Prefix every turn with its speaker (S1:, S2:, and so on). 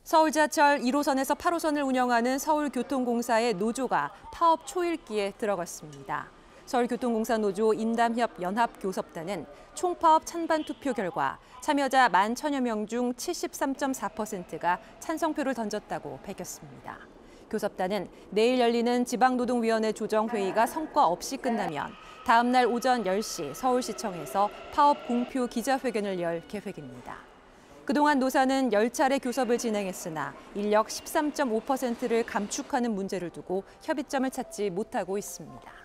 S1: 서울 지하철 1호선에서 8호선을 운영하는 서울교통공사의 노조가 파업 초읽기에 들어갔습니다. 서울교통공사 노조 인담협 연합교섭단은 총파업 찬반 투표 결과 참여자 11,000여 명 중 73.4%가 찬성표를 던졌다고 밝혔습니다. 교섭단은 내일 열리는 지방노동위원회 조정회의가 성과 없이 끝나면 다음 날 오전 10시 서울시청에서 파업 공표 기자회견을 열 계획입니다. 그동안 노사는 10차례 교섭을 진행했으나 인력 13.5%를 감축하는 문제를 두고 협의점을 찾지 못하고 있습니다.